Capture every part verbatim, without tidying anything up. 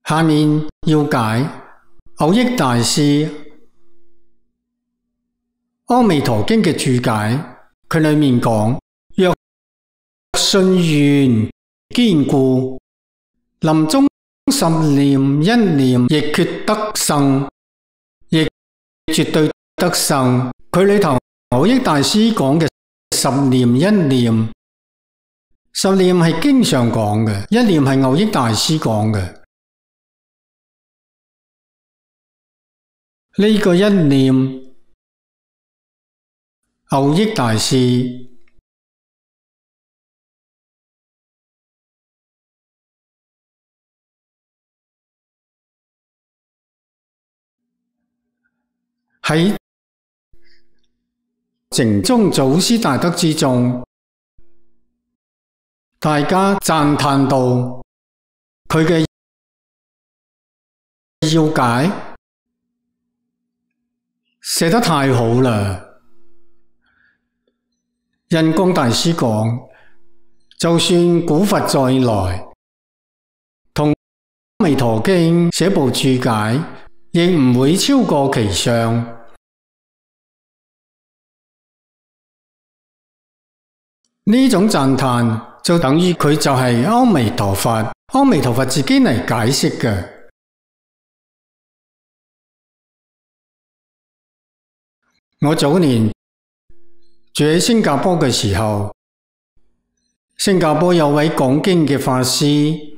下面要解蕅益大師《阿彌陀經》嘅注解，佢裏面講：若信願堅固，臨終十念一念亦決得勝，亦絕對得勝。佢裏頭蕅益大師講嘅十念一念，十念係經常講嘅，一念係蕅益大師講嘅。呢、這個一念，蕅益大師喺淨宗祖師大德之中，大家讚歎到佢嘅要解寫得太好啦！印光大師講，就算古佛再來，同《阿彌陀經》寫部注解，亦唔會超過其上。呢種讚歎就等於佢就係阿彌陀佛，阿彌陀佛自己嚟解釋嘅。我早年住喺新加坡嘅時候，新加坡有位講經嘅法師，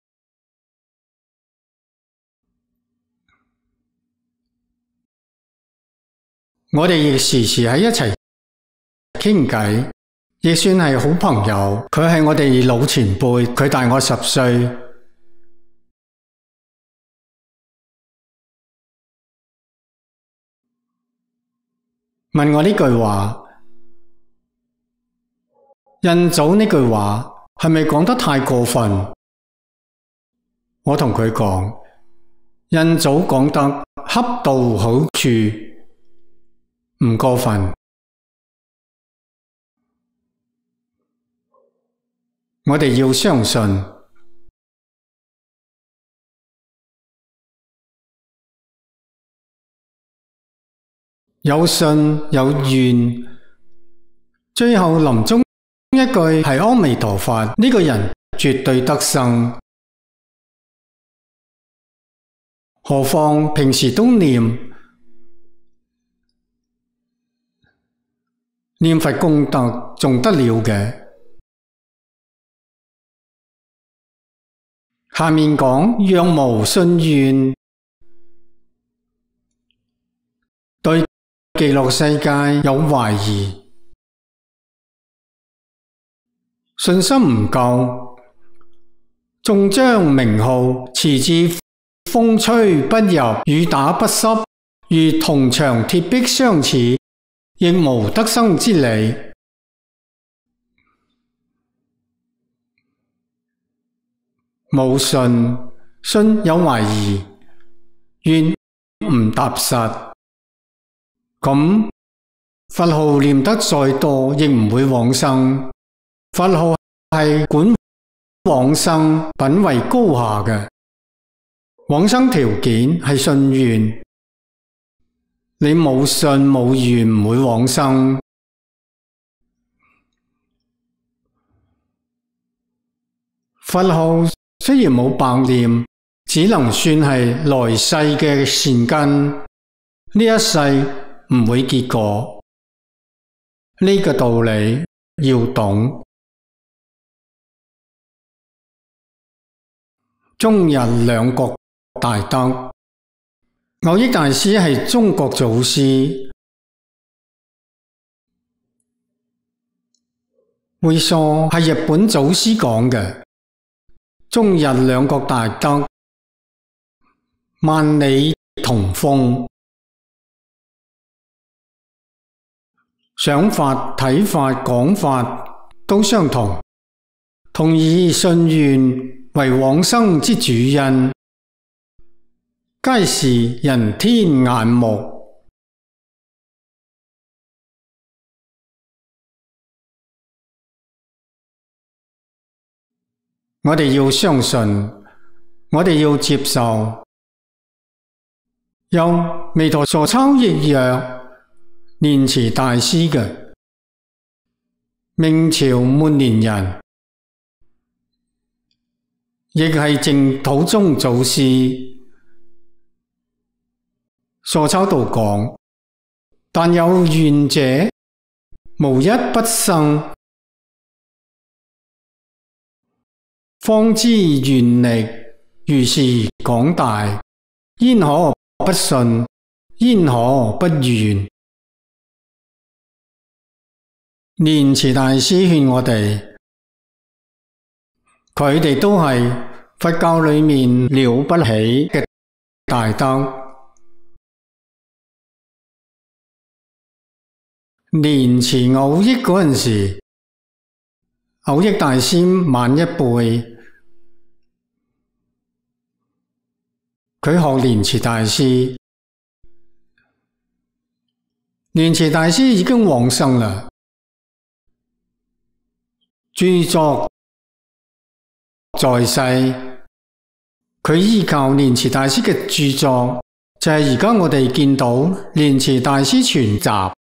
我哋亦時時喺一齊傾偈，亦算係好朋友。佢係我哋老前輩，佢大我十歲。問我呢句話，印祖呢句話係咪講得太過分？我同佢講，印祖講得恰到好處，唔過分。我哋要相信，有信有願，最後臨終一句係阿彌陀佛，呢個人絕對得勝。何況平時都念念佛功德，仲得了嘅。下面講，若無信願，對極樂世界有懷疑，信心唔夠，縱將名號持至風吹不入，雨打不濕，如銅牆鐵壁相似，亦無得生之理。冇信，信有懷疑，願唔踏實，咁佛號念得再多，亦唔會往生。佛號係管往生品位高下嘅，往生條件係信願。你冇信冇願，唔會往生。佛號雖然冇百念，只能算係來世嘅善根，呢一世唔會結果。呢個道理要懂。中日兩國大德，蕅益大師係中國祖師，會疏係日本祖師講嘅。中日兩國大德，萬里同風，想法、睇法、講法都相同，同以信願為往生之主因，皆是人天眼目。我哋要相信我哋要接受。由彌陀所抄譯若蓮池大師嘅明朝末年人，亦係淨土宗祖師所抄道講，但有願者無一不生，方知願力如是廣大，焉可不信，焉可不願。蓮池大師勸我哋，佢哋都係佛教裏面了不起嘅大德。蓮池偶益嗰陣時，偶益大師晚一輩，佢學蓮池大師，蓮池大師已經往生啦。著作在世，佢依靠蓮池大師嘅著作，就係而家我哋見到蓮池大師全集，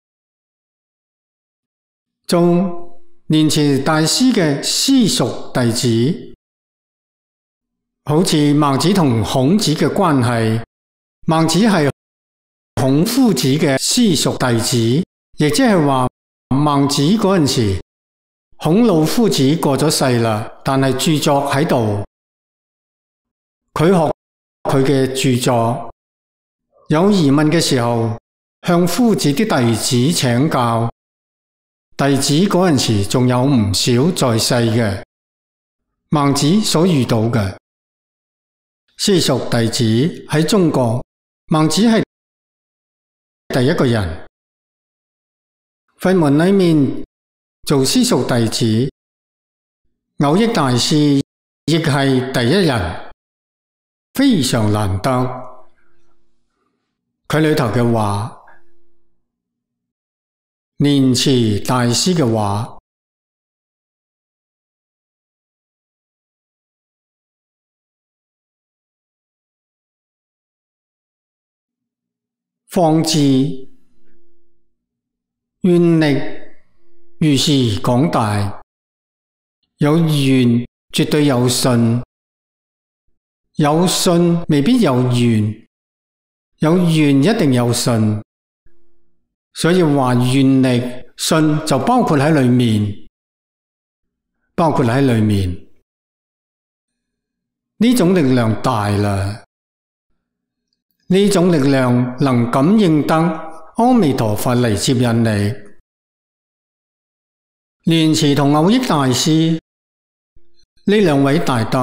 做蓮池大師嘅私屬弟子，好似孟子同孔子嘅關係，孟子係孔夫子嘅私屬弟子，亦即係話孟子嗰陣時，孔老夫子過咗世啦，但係著作喺度，佢學佢嘅著作，有疑問嘅時候向夫子啲弟子請教，弟子嗰陣時仲有唔少在世嘅孟子所遇到嘅私屬弟子喺中國，孟子係第一個人，佛門裏面做私屬弟子，偶益大師亦係第一人，非常難得。佢裏頭嘅話，蓮池大師嘅話，方知願力如是廣大，有願絕對有信，有信未必有願，有願一定有信，所以話願力信就包括喺裏面，包括喺裏面，呢種力量大啦，呢種力量能感應得阿彌陀佛嚟接引你。蓮池同偶益大師呢兩位大德，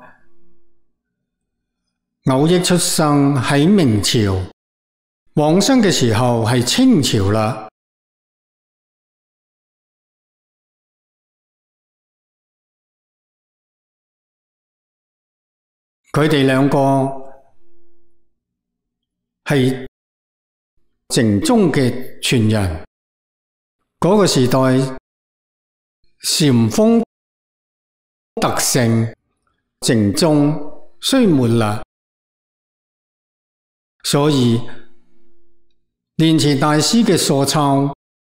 偶益出生喺明朝，往生嘅時候係清朝啦。佢哋兩個係淨宗嘅傳人，嗰個時代禪風特盛，淨宗衰沒啦，所以蓮池大師嘅所抄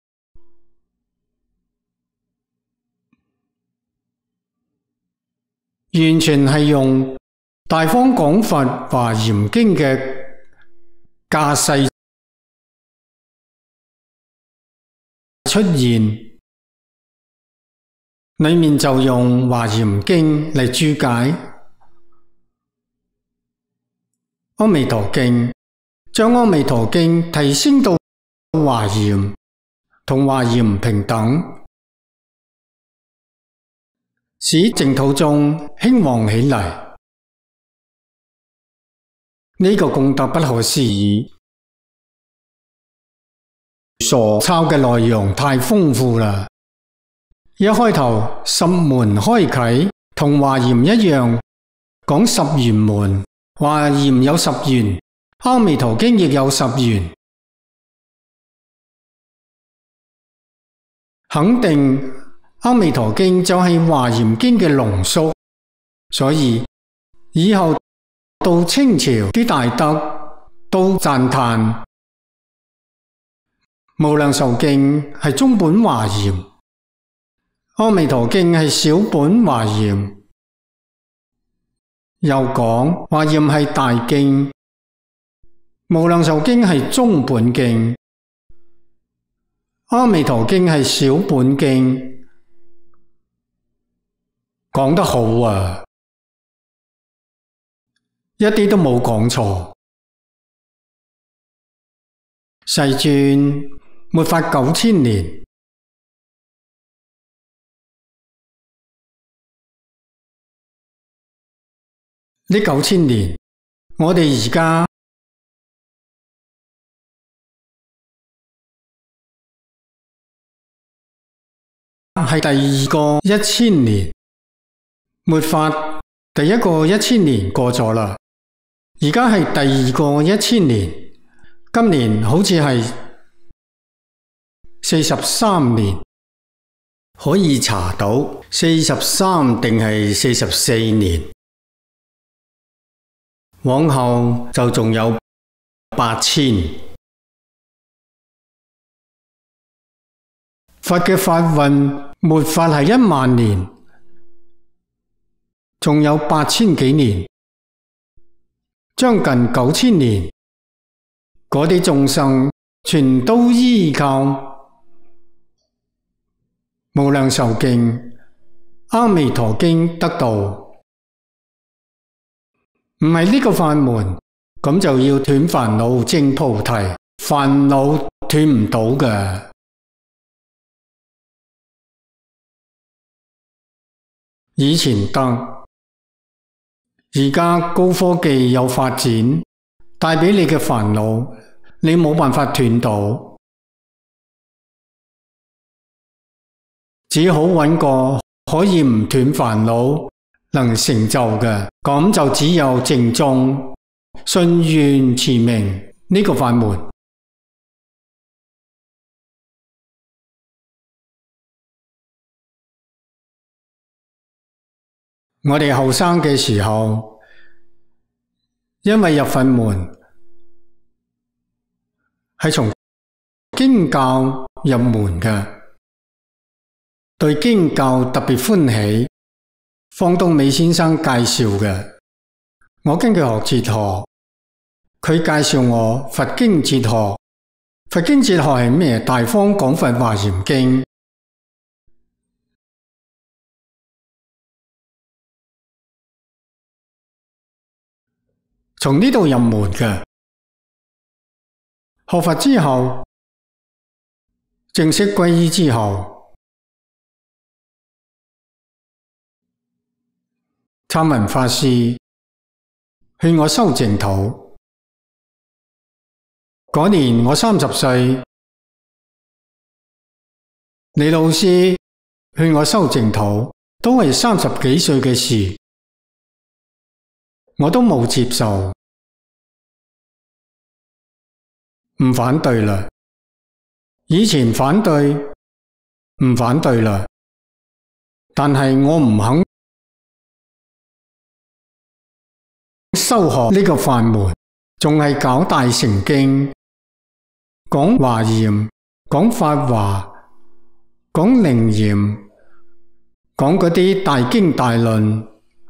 完全係用大方廣佛華嚴經嘅架勢出現。裏面就用華嚴經嚟注解阿彌陀經，將阿彌陀經提升到華嚴，同華嚴平等，使淨土宗興旺起嚟。呢個功德不可思議，所抄嘅內容太豐富啦。一開頭十門開啟，同華嚴一樣，講十緣門，華嚴有十緣，阿彌陀經亦有十緣，肯定阿彌陀經就係華嚴經嘅濃縮，所以以後到清朝啲大德都讚歎無量壽經係中本華嚴，阿彌陀經係小本華嚴，又講華嚴係大經，無量壽經係中本經，阿彌陀經係小本經，講得好啊，一啲都冇講錯。世尊末法九千年，呢九千年，我哋而家係第二個一千年，末法第一個一千年過咗啦，而家係第二個一千年，今年好似係四十三年，可以查到四十三定係四十四年，往後就仲有八千。佛嘅法運末法係一萬年，仲有八千幾年，將近九千年，嗰啲眾生全都依靠無量壽經、阿彌陀經得道，唔係呢個法門，咁就要斷煩惱證菩提，煩惱斷唔到嘅。以前得，而家高科技有發展，帶俾你嘅煩惱，你冇辦法斷到。只好揾個可以唔斷煩惱、能成就嘅，咁就只有淨宗、信願持名呢個法門。我哋後生嘅時候，因為入佛門係從經教入門嘅。對經教特別歡喜，方東美先生介紹嘅。我跟佢學哲學，佢介紹我佛經哲學。佛經哲學係咩？大方廣佛華嚴經。從呢度入門嘅。學佛之後，正式皈依之後，參文法師勸我修淨土。嗰年我三十歲，李老師勸我修淨土，都係三十幾歲嘅事，我都冇接受，唔反對啦。以前反對，唔反對啦，但係我唔肯修學呢個法門，仲係搞大乘經，講華嚴，講法華，講楞嚴，講嗰啲大經大論。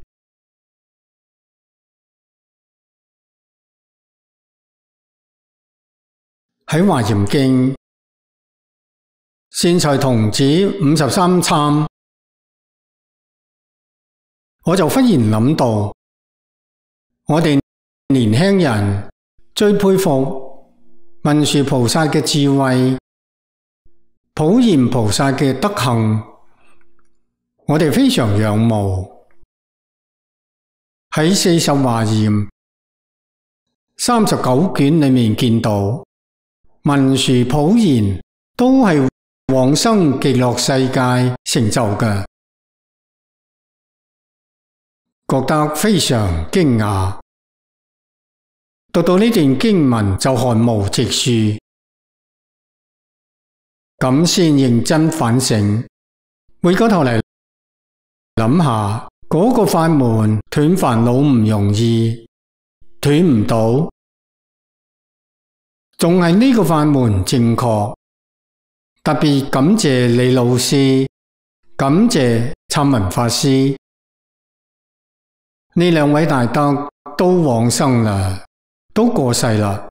喺華嚴經，善財童子五十三參，我就忽然諗到，我哋年輕人最佩服文殊菩薩嘅智慧，普賢菩薩嘅德行，我哋非常仰慕。喺四十華嚴三十九卷裏面見到，文殊普賢都係往生極樂世界成就嘅，覺得非常驚訝。讀到呢段經文就汗毛直豎，咁先認真反省，回過頭嚟諗下嗰嗰個法門斷煩惱唔容易，斷唔到，仲係呢個法門正確。特別感謝李老師，感謝參文法師，呢兩位大德都往生啦，都過世啦。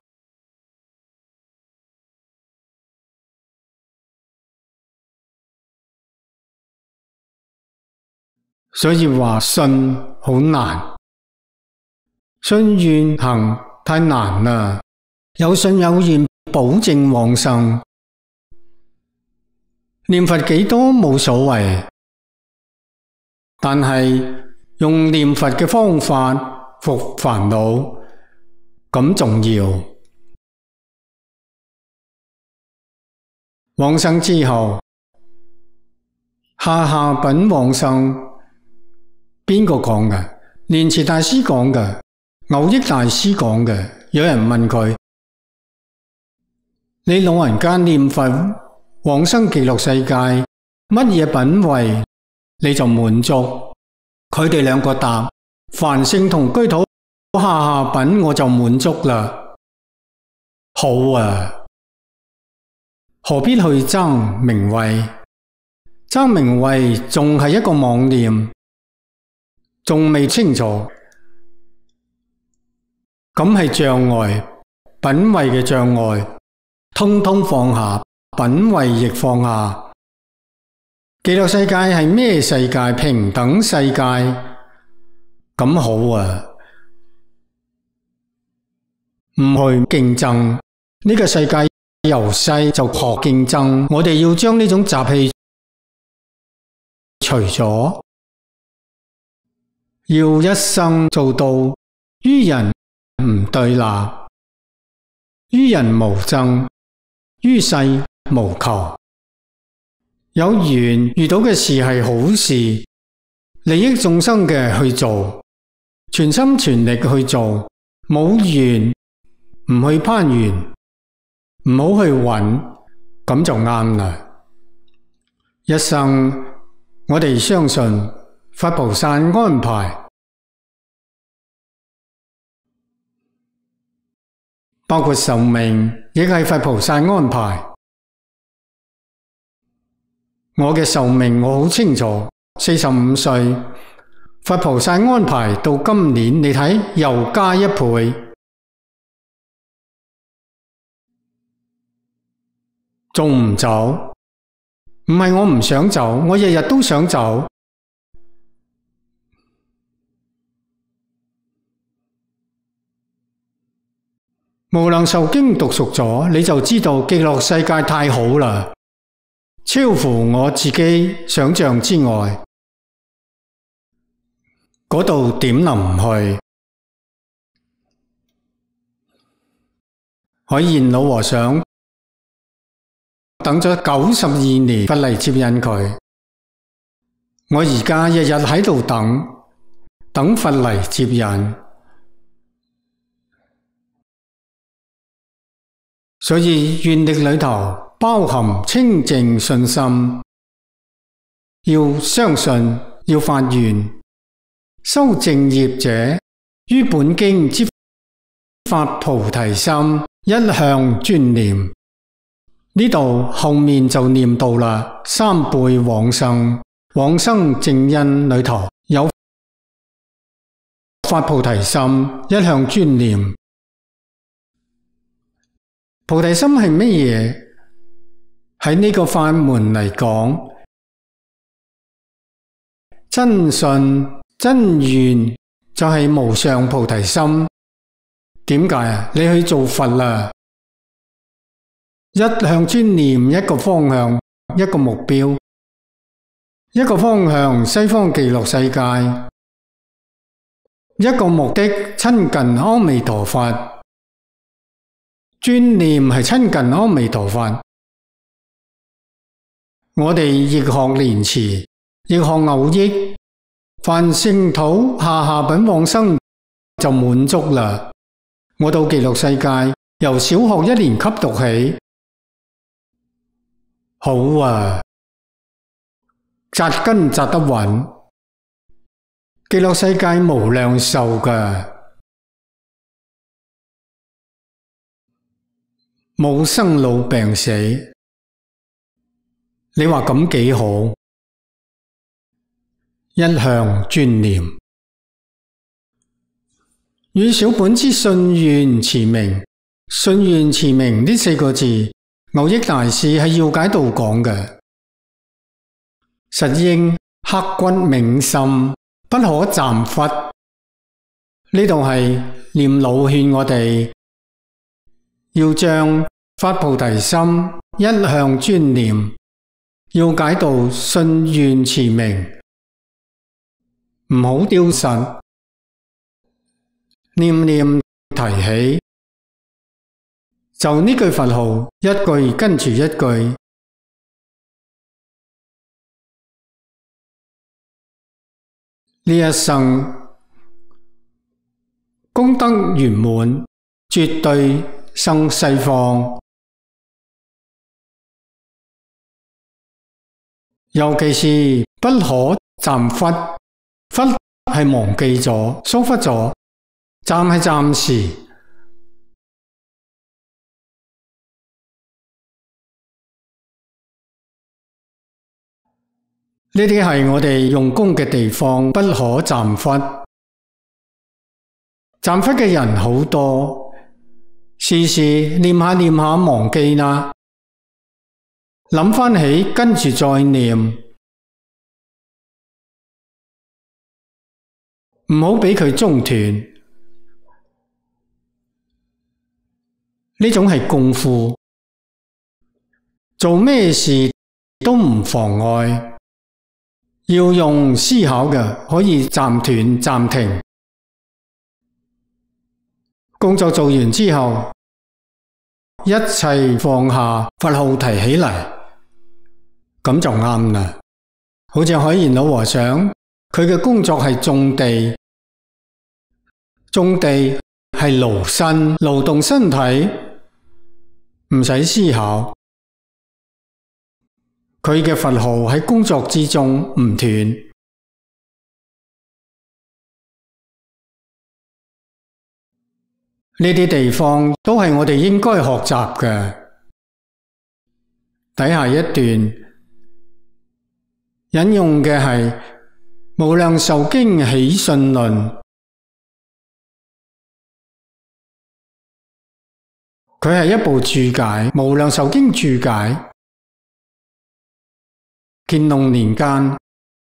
所以話信好難，信願行太難啦。有信有願保證往生，念佛幾多冇所謂，但係用念佛嘅方法伏煩惱，咁重要。往生之後，下下品往生，邊個講嘅？蓮池大師講嘅，蕅益大師講嘅。有人問佢：你老人家念佛往生極樂世界，乜嘢品位你就滿足？佢哋兩個答：凡聖同居土下下品我就滿足啦。好啊，何必去爭名位？爭名位仲係一個妄念，仲未清楚，咁係障礙，品位嘅障礙，通通放下，品位亦放下。極樂世界係咩世界？平等世界，咁好啊，唔去競爭。呢個世界由細就學競爭，我哋要將呢種習氣除咗，要一生做到於人唔對立，於人無爭，於世無求。有緣遇到嘅事係好事，利益眾生嘅去做，全心全力去做。冇緣唔去攀緣，唔好去揾，咁就啱啦。一生我哋相信佛菩薩安排，包括壽命亦係佛菩薩安排。我嘅壽命我好清楚，四十五歲，佛菩薩安排到今年，你睇又加一倍，仲唔走？唔係我唔想走，我日日都想走。無量壽經讀熟咗，你就知道極樂世界太好啦，超乎我自己想象之外。嗰度點能唔去？海賢老和尚等咗九十二年，佛嚟接引佢。我而家日日喺度等，等佛嚟接引。所以願力裏頭包含清淨信心，要相信，要發願。修正業者於本經之發菩提心，一向專念。呢度後面就念到啦，三輩往生，往生正因裏頭有發菩提心，一向專念。菩提心係乜嘢？喺呢個法門嚟講，真信真願就係無上菩提心。點解啊？你去做佛啦，一向專念一個方向，一個目標，一個方向西方極樂世界，一個目的親近阿彌陀佛，專念係親近阿彌陀佛。我哋亦學蓮池，亦學蕅益，凡聖土下下品往生就滿足啦。我到極樂世界，由小學一年級讀起，好啊，扎根扎得穩。 極樂世界無量壽㗎，冇生老病死。你話咁幾好，一向專念。與小本之信願持名，信願持名呢四個字，蕅益大師喺要解道講嘅，實應刻骨銘心，不可暫忽。呢度係念老勸我哋要將發菩提心一向專念，要解道信願持名，唔好丟失，念念提起，就呢句佛號一句跟住一句。呢一生功德圓滿，絕對生西方。尤其是不可暫忽，忽係忘記咗、疏忽咗，暫係暫時。呢啲係我哋用功嘅地方，不可暫忽。暫忽嘅人好多，時時念下念下忘記啦，諗返起跟住再念，唔好俾佢中斷。呢種係功夫，做咩事都唔妨礙。要用思考嘅，可以暫斷暫停。工作做完之後，一切放下，佛號提起嚟，咁就啱啦。好似海賢老和尚，佢嘅工作係種地，種地係勞身勞動身體，唔使思考。佢嘅佛號喺工作之中唔斷。呢啲地方都係我哋應該學習嘅。底下一段引用嘅係《無量壽經起信論》，佢係一部注解，《無量壽經注解》。乾隆年間，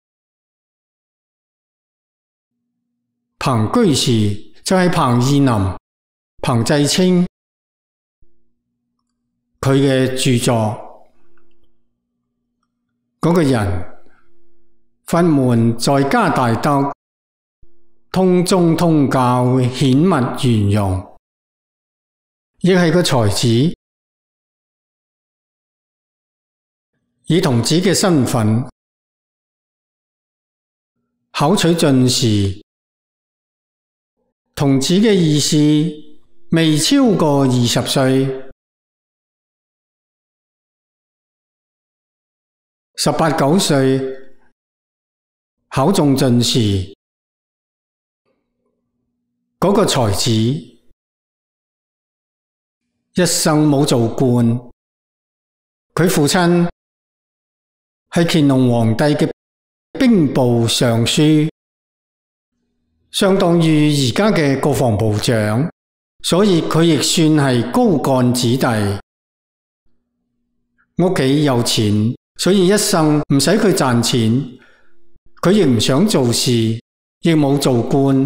彭居士就係彭義林、彭濟清佢嘅著作，嗰個人法門在家大德，通宗通教，顯密圓融，亦係個才子。以童子嘅身份考取進士，童子嘅意思未超過二十歲，十八九歲考中進士，嗰個才子一生冇做官，佢父親係乾隆皇帝嘅兵部尚書，相當於而家嘅國防部長，所以佢亦算係高幹子弟。屋企有錢，所以一生唔使佢賺錢，佢亦唔想做事，亦冇做官。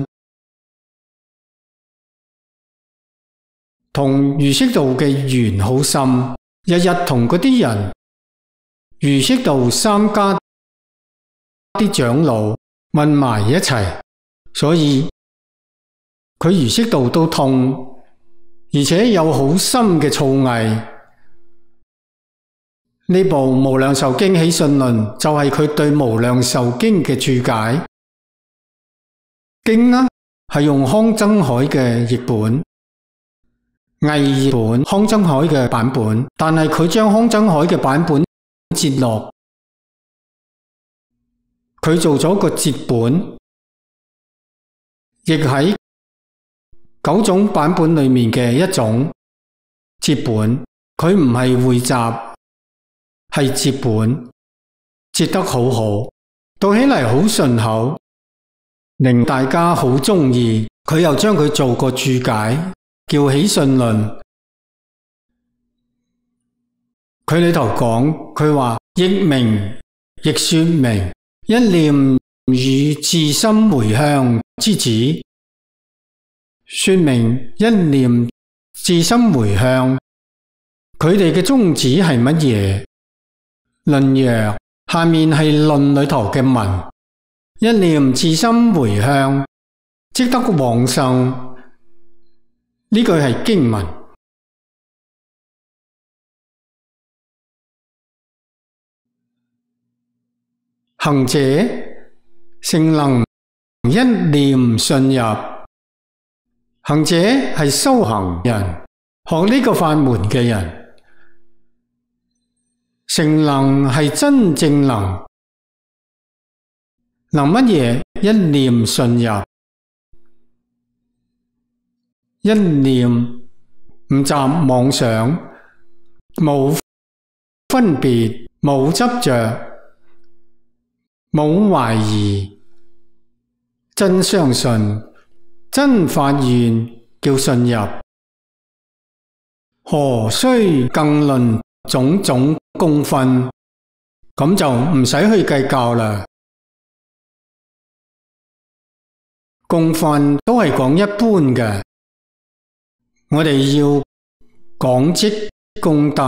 同儒釋道嘅緣好深，日日同嗰啲人儒釋道三家啲長老混埋一齊，所以佢儒釋道都通，而且有好深嘅造詣。呢部《無量壽經起信論》就係佢對《無量壽經》嘅注解。經呢係用康增愷嘅譯本，偽譯本康增愷嘅版本，但係佢將康增愷嘅版本節落，佢做咗個節本， 亦喺九種版本裏面嘅一種接本，佢唔係匯集，係接本，接得好好，讀起嚟好順口，令大家好鍾意。佢又將佢做個注解，叫《起信論》。佢裏頭講，佢話譯明亦說明一念與自心回向之旨，說明一念自心回向，佢哋嘅宗旨係乜嘢？論曰，下面係論裏頭嘅文，一念自心回向，即得往生。呢句係經文。行者誠能一念信入，行者係修行人，學呢個法門嘅人。誠能係真正能，能乜嘢？一念信入，一念唔雜妄想，冇分別，冇執着，冇懷疑，真相信，真發願叫信入，何須更論種種功分？咁就唔使去計較啦。功分都係講一般嘅，我哋要講積功德，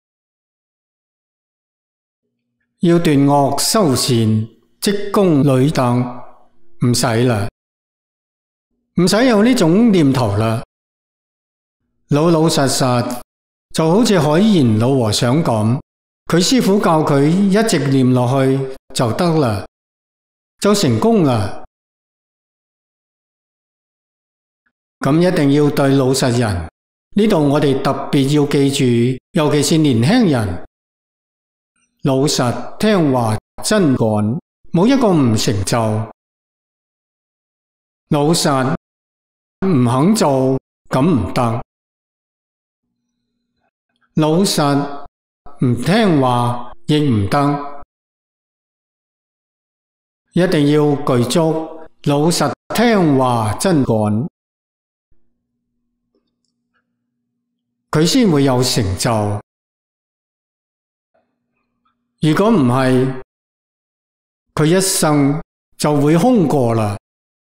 要斷惡修善，積功累德，唔使啦，唔使有呢種念頭啦。老老實實就好似海賢老和尚咁，佢師父教佢一直念落去就得啦，就成功啦。咁一定要對老實人，呢度我哋特別要記住，尤其是年輕人，老實聽話真幹，冇一個唔成就。老實唔肯做，咁唔得。老實唔聽話亦唔得，一定要具足老實聽話真幹，佢先會有成就。如果唔係，佢一生就會空過啦。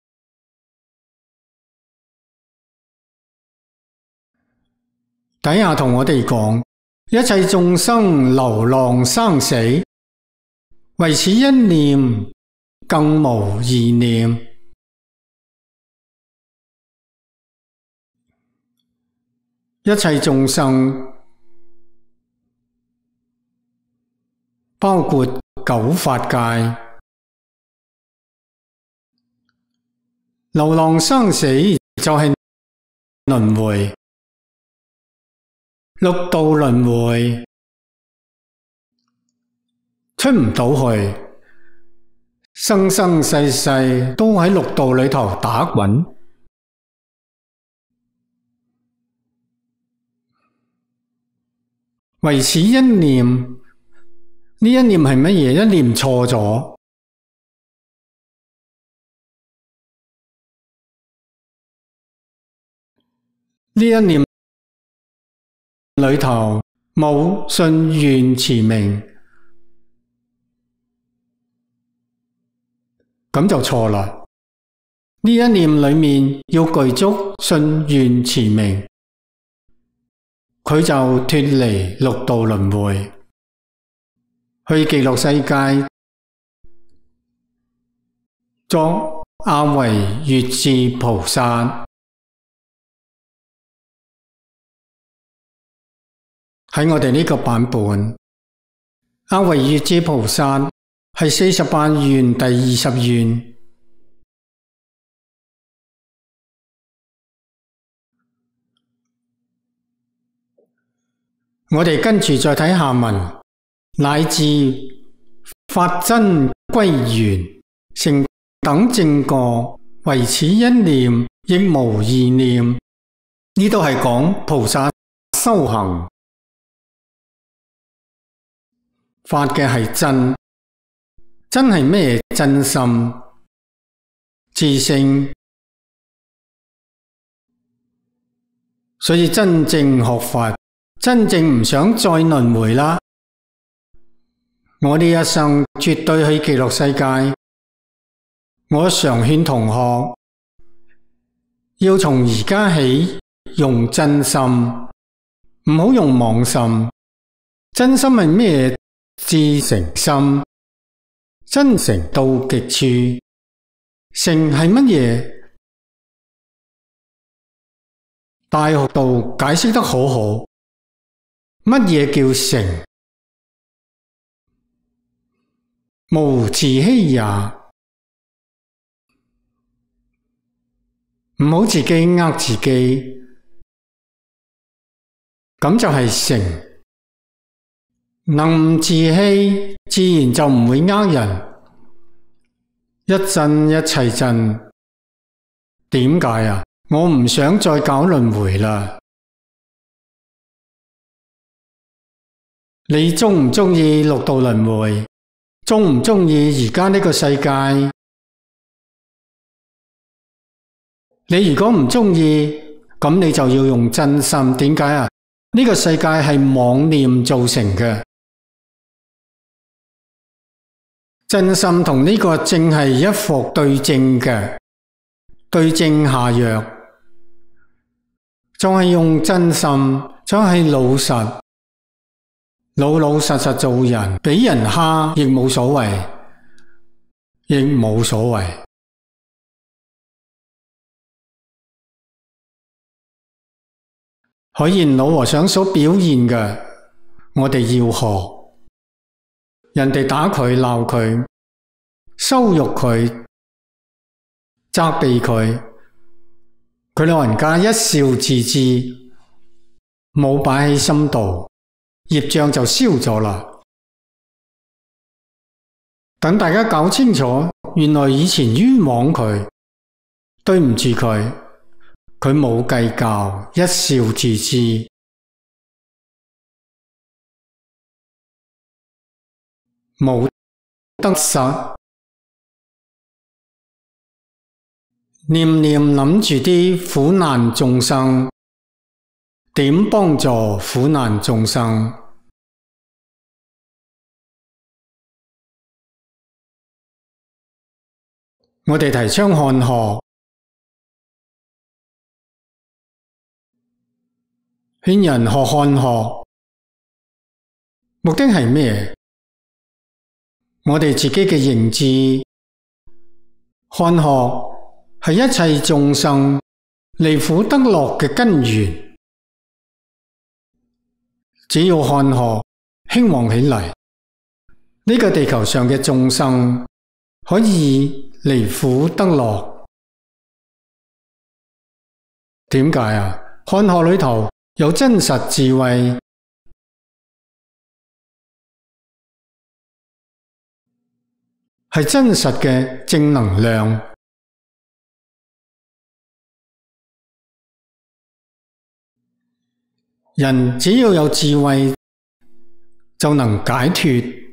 底下同我哋講，一切眾生流浪生死，唯此一念，更無二念。一切眾生包括九法界，流浪生死就係輪迴。六道輪迴出唔到去，生生世世都喺六道裏頭打滾。唯此一念，呢一念係乜嘢？一念錯咗，呢一念裏頭冇信願持名，咁就錯啦。呢一念裏面要具足信願持名，佢就脫離六道輪迴，去極樂世界作阿惟越致菩薩。喺我哋呢個版本，阿惟越致菩薩係四十八願第二十願。我哋跟住再睇下文，乃至法真歸元，成等正覺， 唯此一念，亦無二念。呢度係講菩薩修行，發嘅係真，真係咩？真心、自性。所以真正學佛，真正唔想再輪迴啦。我呢一生絕對去極樂世界。我常勸同學要從而家起用真心，唔好用妄心。真心係咩？至誠心，真誠到極處。誠係乜嘢？大學度解釋得好好。乜嘢叫誠？無自欺也。唔好自己呃自己，咁就係誠。能唔自欺，自然就唔會呃人。一真一切真。點解啊？我唔想再搞輪迴啦。你鍾唔鍾意六道輪迴？鍾唔鍾意而家呢個世界？你如果唔鍾意，咁你就要用真心。點解啊？呢個世界係妄念造成嘅。真心同呢個正係一副對正嘅，對症下藥，就係用真心，就係老實，老老實實做人，俾人蝦亦冇所謂，亦冇所謂。海賢老和尚所表現嘅，我哋要學。人哋打佢、鬧佢、羞辱佢、責備佢，佢老人家一笑自知，冇擺喺心度，業障就消咗啦。等大家搞清楚，原來以前冤枉佢，對唔住佢，佢冇計較，一笑自知。冇得實，念念諗住啲苦難眾生，點幫助苦難眾生？我哋提倡漢學，勸人學漢學，目的係咩？我哋自己嘅認知，漢學係一切眾生離苦得樂嘅根源。只要漢學興旺起嚟，呢個地球上嘅眾生可以離苦得樂。點解啊？漢學裏頭有真實智慧，係真實嘅正能量。人只要有智慧，就能解脫。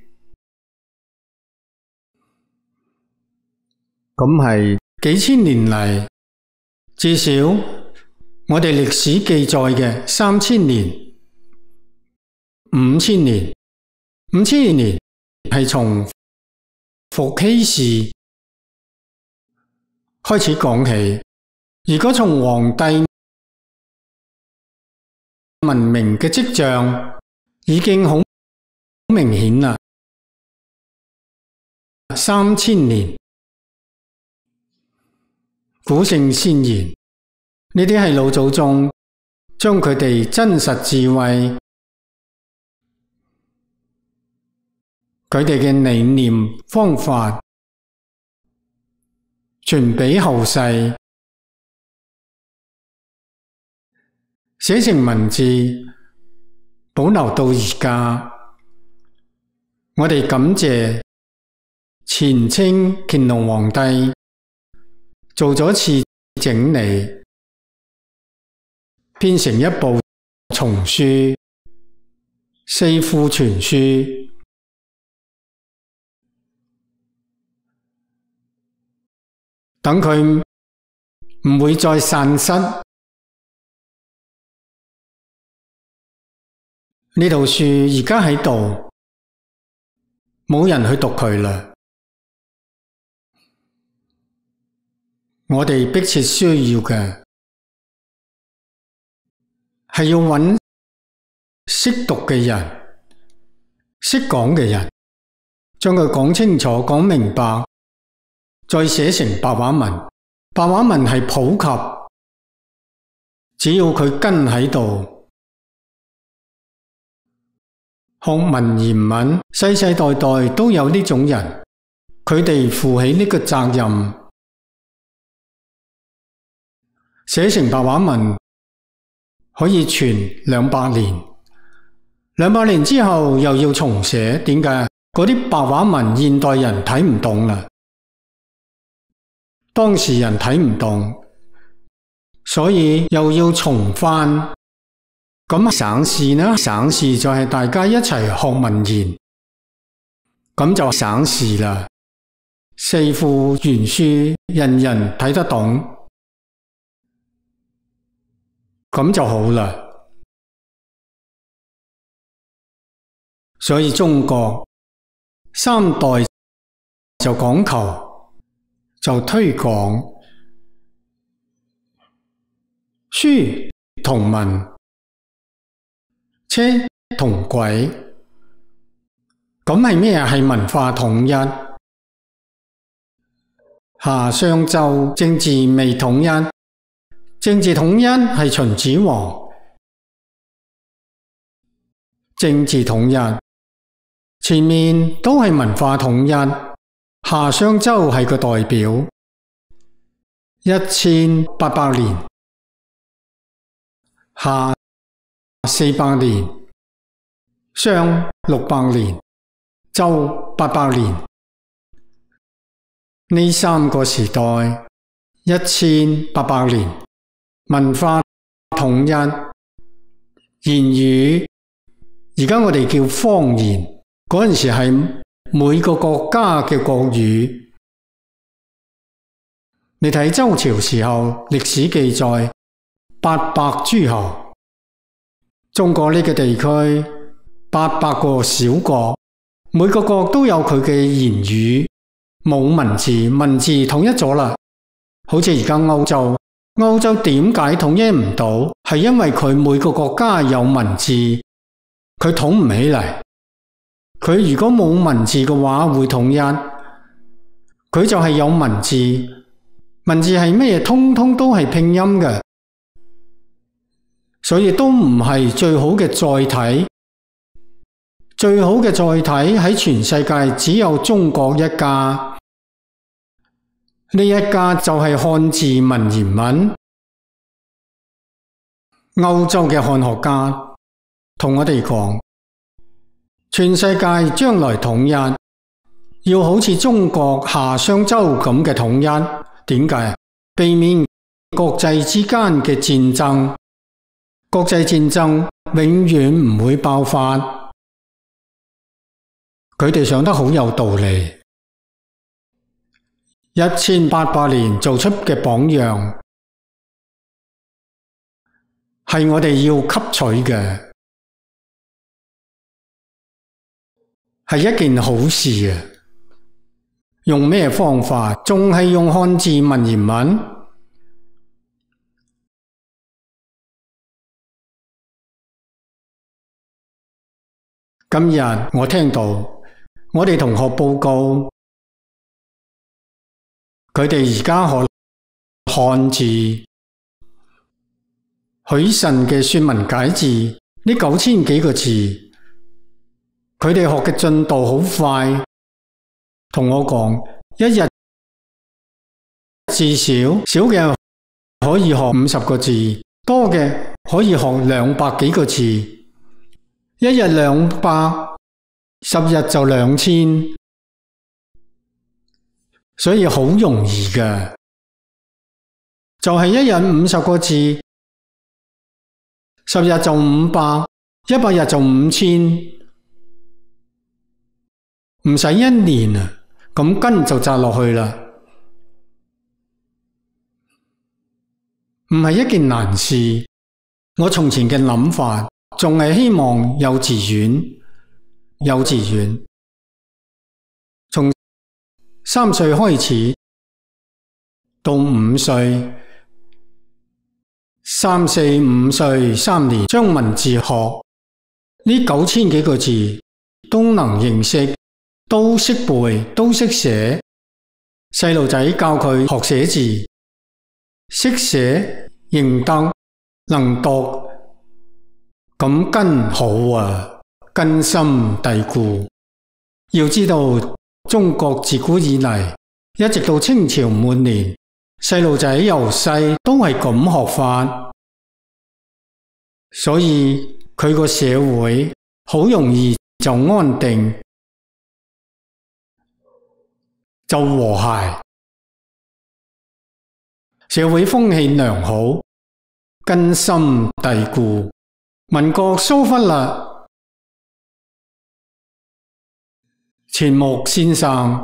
咁係幾千年嚟，至少我哋歷史記載嘅三千年、五千年、五千年係從伏羲氏開始講起。如果從黃帝文明嘅跡象已經好明顯啦，三千年。古聖先賢，呢啲係老祖宗將佢哋真實智慧、佢哋嘅理念方法傳俾後世，寫成文字，保留到而家。我哋感謝前清乾隆皇帝做咗次整理，編成一部叢書《四庫全書》，等佢唔會再散失。呢套書而家喺度，冇人去讀佢啦。我哋迫切需要嘅係要揾識讀嘅人、識講嘅人，將佢講清楚、講明白，再寫成白話文。白話文係普及，只要佢跟喺度。學文言文，世世代代都有呢種人，佢哋負起呢個責任，寫成白話文可以傳兩百年，兩百年之後又要重寫，點解？嗰啲白話文現代人睇唔懂啦，當時人睇唔懂，所以又要重翻。咁省事呢？省事就係大家一齊學文言，咁就省事啦。四庫全書，人人睇得懂，咁就好啦。所以中國三代就講求，就推廣書同文，車同軌，咁係咩啊？係文化統一。夏商周政治未統一，政治統一係秦始皇，政治統一前面都係文化統一。夏商周係個代表，一千八百年，夏四百年，商六百年，周八百年。呢三個時代一千八百年，文化統一，言語而家我哋叫方言，嗰陣時係每個國家嘅國語。你睇周朝時候歷史記載，八百諸侯，中國呢個地區八百個小國，每個國都有佢嘅言語，冇文字，文字統一咗啦。好似而家歐洲，歐洲點解統一唔到？係因為佢每個國家有文字，佢統唔起嚟。佢如果冇文字嘅話，會統一。佢就係有文字，文字係咩？通通都係拼音嘅，所以都唔係最好嘅載體。最好嘅載體喺全世界只有中國一家，呢一家就係漢字文言文。歐洲嘅漢學家同我哋講，全世界將來統一，要好似中國夏商周咁嘅統一。點解？避免國際之間嘅戰爭，國際戰爭永遠唔會爆發。佢哋想得好有道理，一千八百年做出嘅榜樣，係我哋要吸取嘅，係一件好事啊！用咩方法？仲係用漢字文言文？今日我聽到我哋同學報告，佢哋而家學漢字，許慎嘅《說文解字》呢九千幾個字，佢哋學嘅進度好快。同我講，一日至少少嘅可以學五十個字，多嘅可以學兩百幾個字。一日兩百，十日就兩千，所以好容易嘅。 就係一日五十個字，十日就五百，一百日就五千，唔使一年啊，咁根就扎落去啦。唔係一件難事。我從前嘅諗法，仲係希望幼稚園，幼稚園，從三歲開始到五歲，三四五歲三年，將文字學呢九千幾個字都能認識，都識背，都識寫。細路仔教佢學寫字，識寫認得能讀，咁根好啊，根深蒂固。要知道中國自古以嚟，一直到清朝末年，細路仔由細都係咁學法，所以佢個社會好容易就安定，就和諧，社會風氣良好，根深蒂固。民國疏忽啦。錢穆先生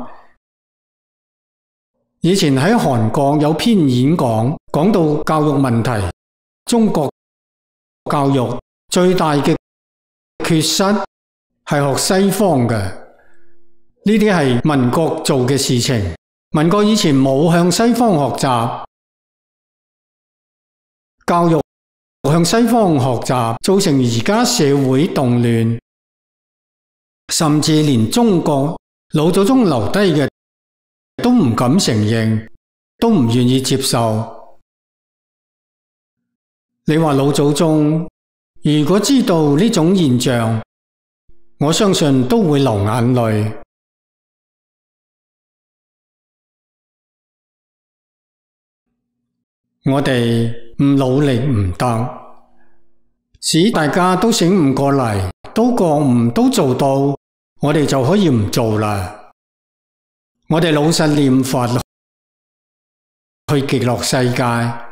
以前喺韓國有篇演講，講到教育問題，中國教育最大嘅缺失係學西方嘅，呢啲係民國做嘅事情。民國以前冇向西方學習，教育向西方學習，造成而家社會動亂，甚至連中國老祖宗留低嘅都唔敢承認，都唔願意接受。你話老祖宗如果知道呢種現象，我相信都會流眼淚。我哋唔努力唔得，使大家都醒悟過嚟，都覺悟，都做到，我哋就可以唔做啦。我哋老實念佛，去極樂世界，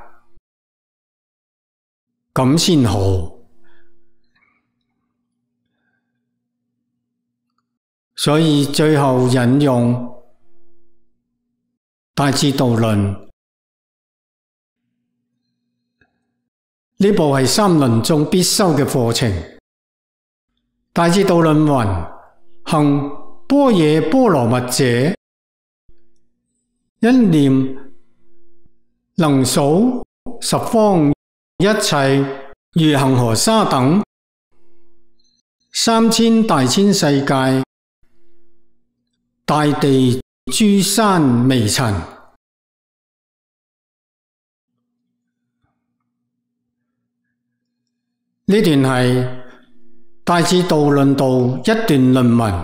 咁先好。所以最後引用《大智度論》，呢部係三論中必修嘅課程。《大智度論》云：行般若波羅蜜者，一念能數十方一切如恒河沙等三千大千世界，大地諸山微塵。呢段係《大智度論》度一段論文，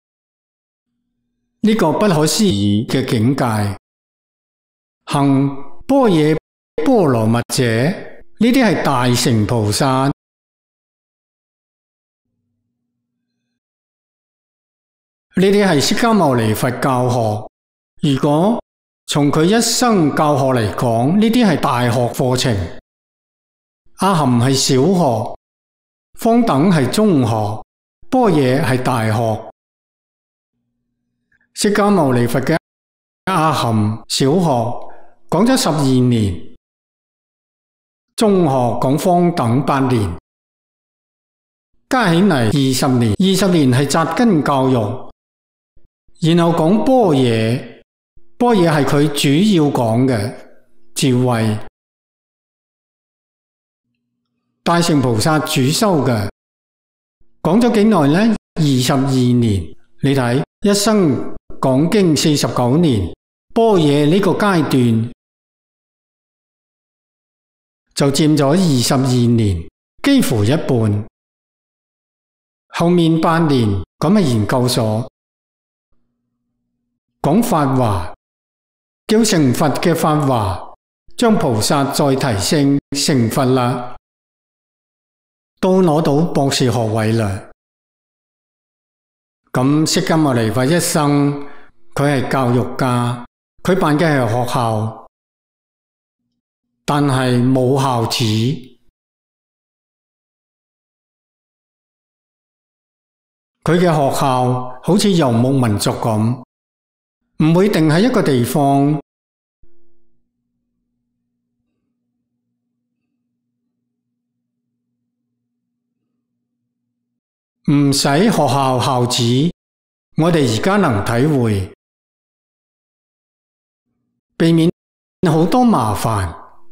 呢、這個不可思議嘅境界。行般若波羅蜜者，呢啲係大乘菩薩。呢啲係釋迦牟尼佛教學。如果從佢一生教學嚟講，呢啲係大學課程。阿含係小學，方等係中學，般若係大學。釋迦牟尼佛嘅阿含小學講咗十二年，中學講方等八年，加起嚟二十年。二十年係扎根教育，然後講般若，般若係佢主要講嘅智慧。大乘菩薩主修嘅，講咗幾耐呢？二十二年。你睇，一生講經四十九年，般若呢個階段就佔咗二十二年，幾乎一半。後面八年咁係研究所，講法華，叫成佛嘅法華，將菩薩再提升成佛啦。都攞到博士學位啦。咁釋迦牟尼佛一生，佢係教育家，佢辦嘅係學校， 但係冇孝子。佢嘅學校好似游牧民族咁，唔會定喺一個地方，唔使學校孝子，我哋而家能體會，避免好多麻煩，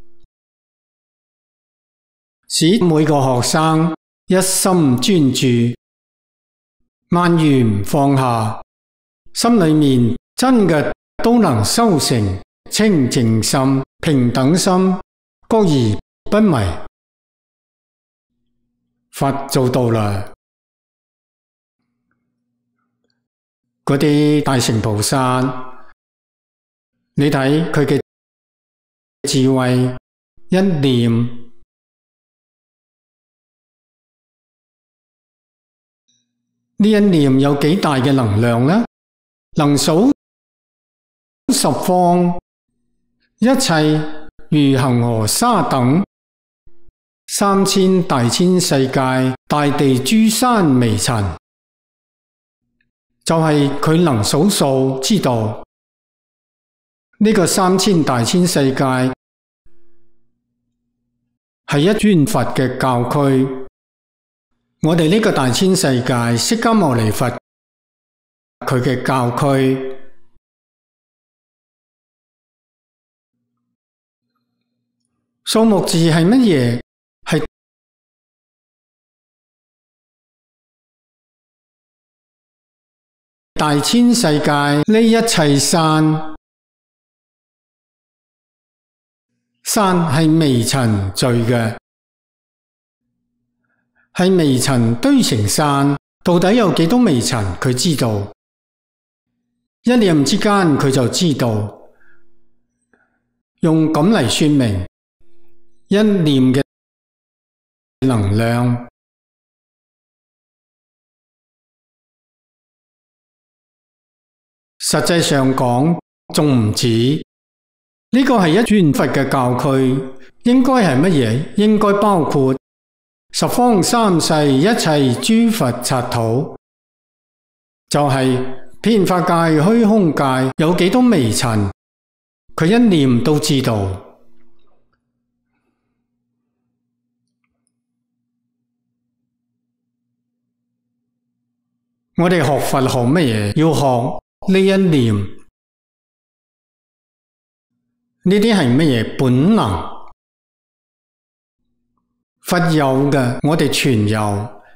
使每個學生一心專注，萬緣放下，心裏面真嘅都能修成清淨心、平等心，覺而不迷。佛做到啦。嗰啲大乘菩薩，你睇佢嘅智慧一念，呢一念有幾大嘅能量呢？能數十方一切如恒河沙等三千大千世界，大地諸山微塵，就係佢能數數知道呢個三千大千世界係一尊佛嘅教區。我哋呢個大千世界，釋迦牟尼佛佢嘅教區，數目字係乜嘢？係大千世界呢一切山，山係微塵聚嘅。係微塵堆成山，到底有幾多微塵？佢知道，一念之間佢就知道，用咁嚟說明一念嘅能量。實際上講，仲唔止，呢個係一尊佛嘅教區，應該係乜嘢？應該包括十方三世一切諸佛剎土，就係遍法界、虛空界有幾多微塵，佢一念都知道。我哋學佛學乜嘢？要學呢一念，呢啲係乜嘢？本能。佛有嘅，我哋全有，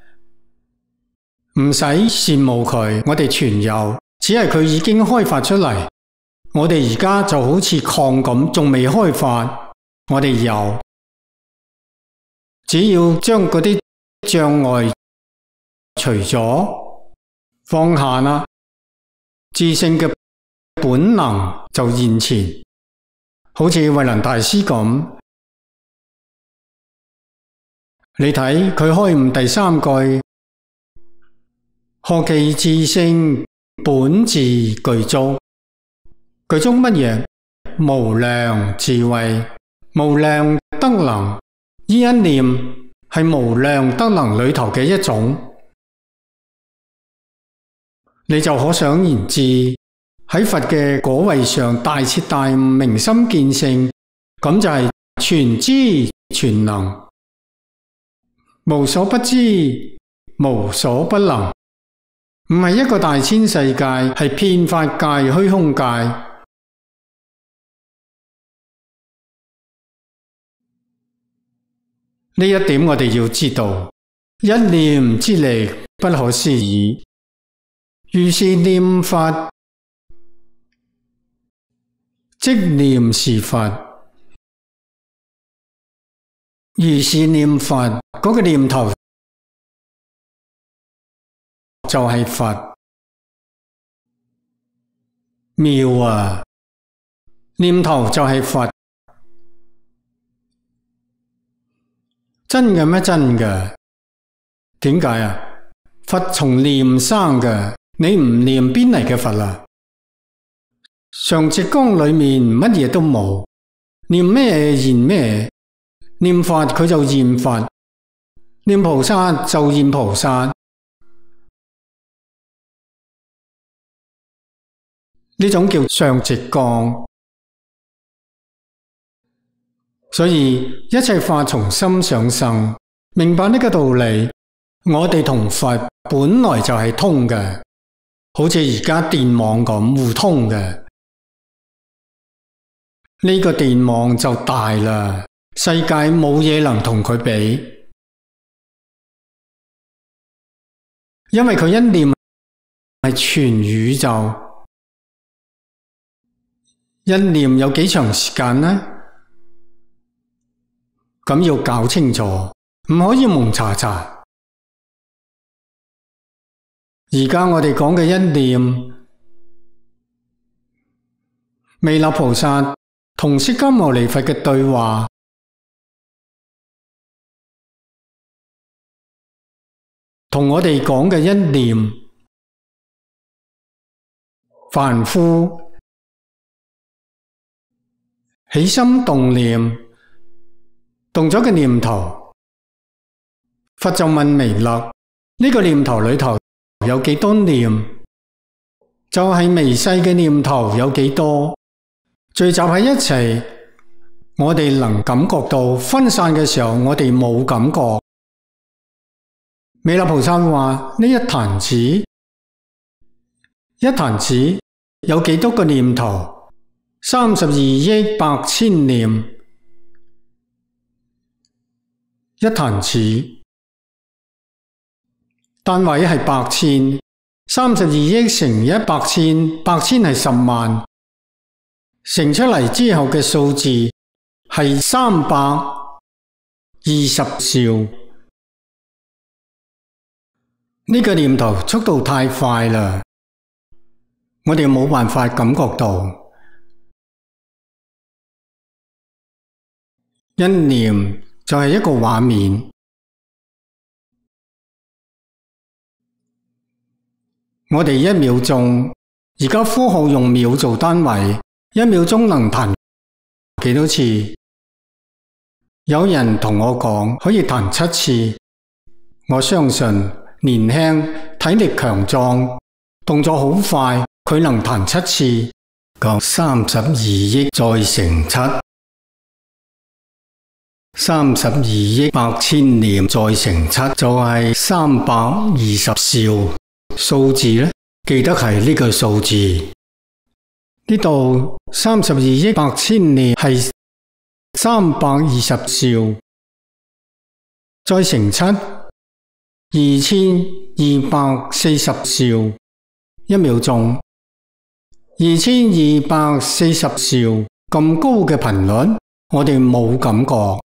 唔使羨慕佢，我哋全有，只係佢已經開發出嚟，我哋而家就好似礦咁，仲未開發，我哋有，只要將嗰啲障礙除咗，放下啦，自性嘅本能就現前，好似慧能大師咁。你睇佢開悟第三句，學其自性本自具足，具足乜嘢？無量智慧、無量德能。呢一念係無量德能裏頭嘅一種，你就可想而知，喺佛嘅果位上大徹大悟、明心見性，咁就係全知全能。無所不知，無所不能，唔係一個大千世界，係遍法界、虛空界。呢一點我哋要知道，一念之力不可思議。如是念佛，即念是佛。如是念佛，嗰個念頭就係佛，妙啊！念頭就係佛，真嘅咩？真嘅？點解啊？佛從念生嘅，你唔念邊嚟嘅佛啊？常寂光裏面乜嘢都冇， 念咩現咩，念佛佢就現佛，念菩薩就現菩薩。呢種叫上直降。所以一切法從心想生，明白呢個道理，我哋同佛本來就係通嘅，好似而家電網咁互通嘅。呢個電網就大啦，世界冇嘢能同佢比，因為佢一念係全宇宙。一念有幾長時間呢？咁要搞清楚，唔可以蒙查查。而家我哋講嘅一念，彌勒菩薩同釋迦牟尼佛嘅對話，同我哋講嘅一念，凡夫起心動念，動咗個念頭，佛就問彌勒：呢個念頭裏頭有幾多念？就係微細嘅念頭有幾多？聚集喺一齊，我哋能感覺到；分散嘅時候，我哋冇感覺。彌勒菩薩話：呢一彈指，一彈指有幾多個念頭？三十二億八千念，一彈指，單位係百千，三十二億乘一百千，百千係十萬，乘出嚟之後嘅數字係三百二十兆。呢個念頭速度太快啦，我哋冇辦法感覺到。一念就係一個畫面，我哋一秒鐘，而家科學用秒做單位，一秒鐘能彈幾多次？有人同我講可以彈七次，我相信年輕、體力強壯、動作好快，佢能彈七次，咁三十二億再乘七。三十二億八千念再乘七就係三百二十兆。數字呢，記得係呢個數字。呢度三十二億八千年係三百二十兆，再乘七，二千二百四十兆一秒鐘，二千二百四十兆咁高嘅頻率，我哋冇感覺。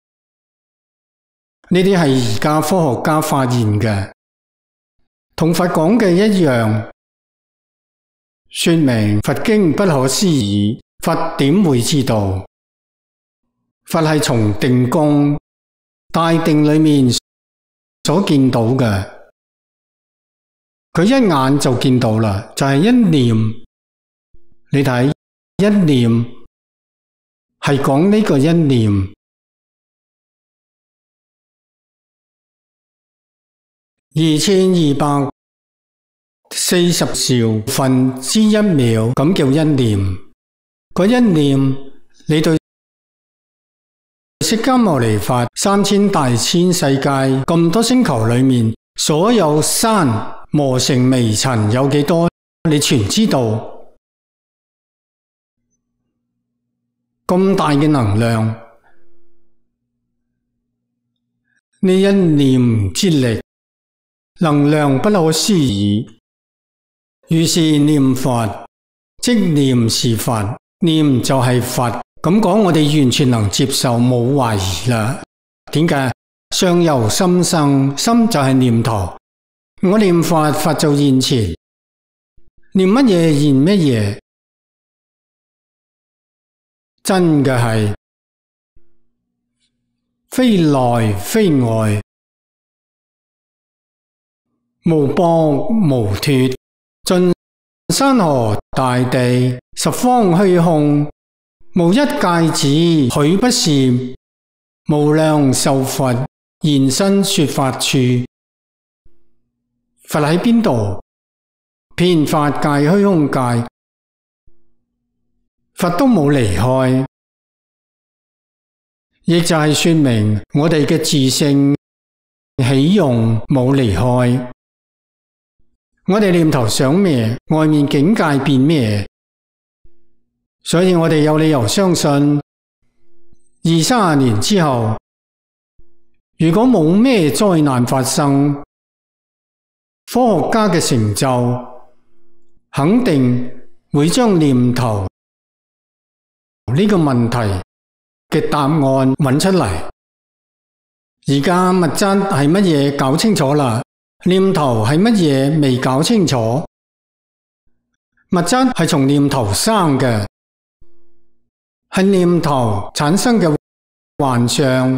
呢啲係而家科學家發現嘅，同佛講嘅一樣，說明佛經不可思議。佛點會知道？佛係從定功大定裏面所見到嘅，佢一眼就見到啦，就係一念。你睇，一念係講呢個一念，二千二百四十兆分之一秒，咁叫一念。嗰一念，你對釋迦牟尼佛三千大千世界咁多星球裏面，所有山磨成微塵有幾多？你全知道。咁大嘅能量，呢一念之力，能量不可思議。於是念佛，即念是佛，念就係佛。咁講，我哋完全能接受，冇懷疑啦。點解？相由心生，心就係念頭。我念佛，佛就現前。念乜嘢現乜嘢？真嘅係非內非外，無縛無脫，盡山河大地，十方虛空， 無一芥子，許不是無量壽佛現身說法處。佛喺邊度？遍法界虛空界，佛都冇離開，亦就係說明我哋嘅自性起用冇離開。我哋念頭想咩，外面境界變咩，所以我哋有理由相信二三十年之後，如果冇咩災難發生，科學家嘅成就肯定會將念頭呢個問題嘅答案揾出嚟。而家物質係乜嘢搞清楚啦，念頭係乜嘢未搞清楚。物質係從念頭生嘅，係念頭產生嘅幻象，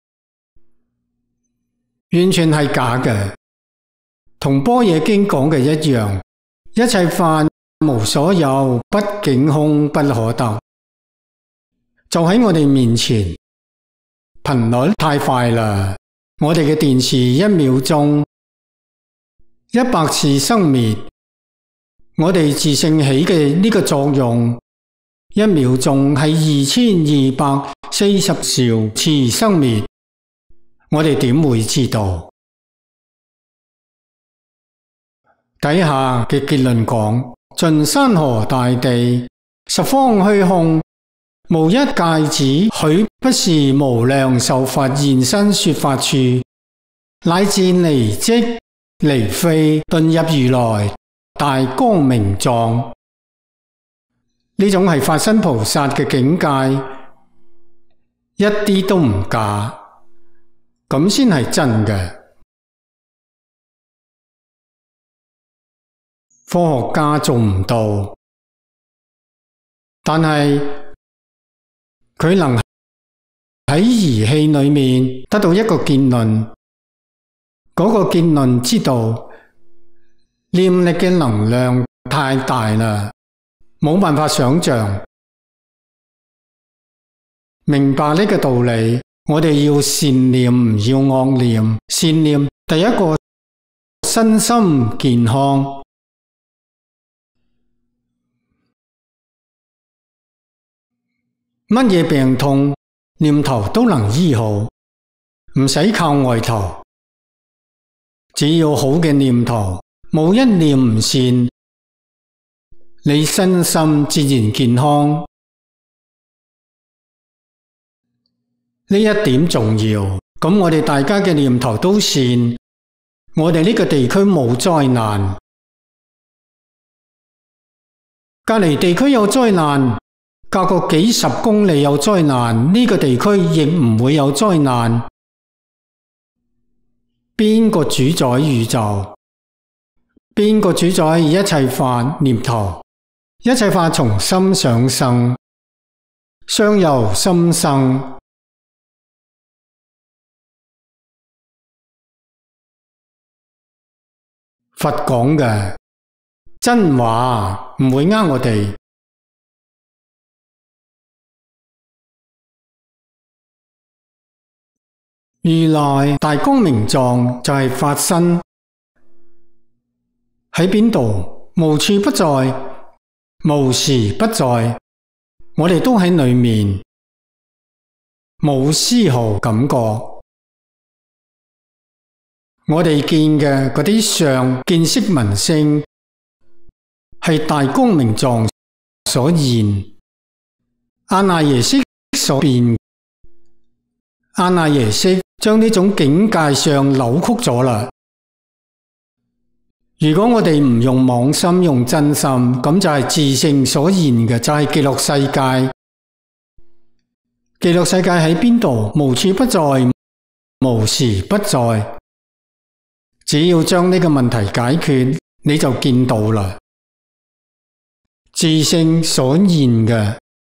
完全係假嘅。同般若經講嘅一樣，一切法無所有，不境空，不可得。就喺我哋面前，頻率太快啦！我哋嘅電池一秒鐘一百次生滅，我哋自性起嘅呢個作用，一秒鐘係二千二百四十兆次生滅，我哋點會知道？底下嘅結論講，盡山河大地，十方虛空，無一芥子，許不是無量壽佛現身說法處，乃至離即離非，頓入如來大光明狀。呢種係法身菩薩嘅境界，一啲都唔假，咁先係真嘅。科學家做唔到，但係佢能喺儀器裏面得到一個結論，嗰個結論知道念力嘅能量太大啦，冇辦法想象。明白呢個道理，我哋要善念，唔要惡念。善念第一個，身心健康。乜嘢病痛，念頭都能醫好，唔使靠外頭。只要好嘅念頭，冇一念唔善，你身心自然健康。呢一點重要。咁我哋大家嘅念頭都善，我哋呢個地區冇災難。隔離地區有災難，隔個幾十公里有災難，呢個地區亦唔會有災難。邊個主宰宇宙？邊個主宰一切法念頭？一切法從心想生，相由心生。佛講嘅真話唔會呃我哋。如來大光明狀就係法身，喺邊度？無處不在，無時不在，我哋都喺裏面，冇絲毫感覺。我哋見嘅嗰啲相見識聞聲，係大光明狀所現，阿賴耶識所變。阿賴耶識將呢種境界上扭曲咗啦。如果我哋唔用妄心，用真心，咁就係自性所現嘅，就係極樂世界。極樂世界喺邊度？無處不在，無時不在。只要將呢個問題解決，你就見到啦。自性所現嘅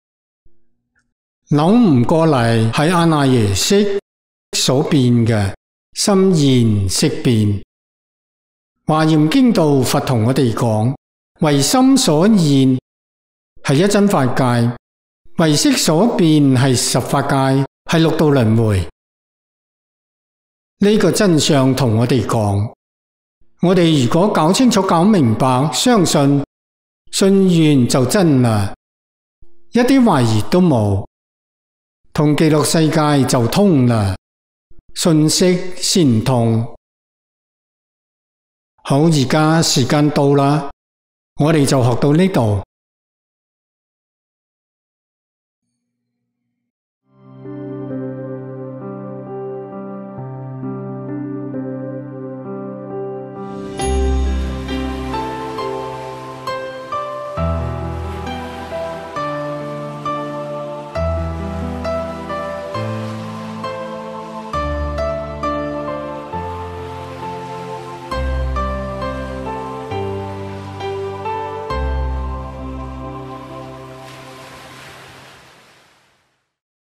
扭唔過嚟，係阿賴耶識所變嘅，心現識變。華嚴經道佛同我哋講，唯心所現係一真法界， 唯識所變係十法界，係六道輪迴。呢個真相同我哋講，我哋如果搞清楚、搞明白、相信，信完就真啦，一啲懷疑都冇，同極樂世界就通啦，信息先通。好，而家時間到啦，我哋就學到呢度。